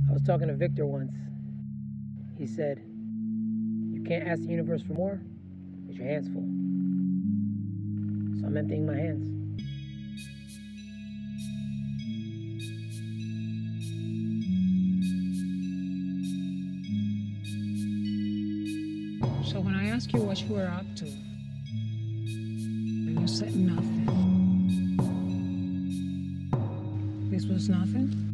I was talking to Victor once. He said, you can't ask the universe for more because your hand's full. So I'm emptying my hands. So when I asked you what you were up to, and you said nothing. This was nothing?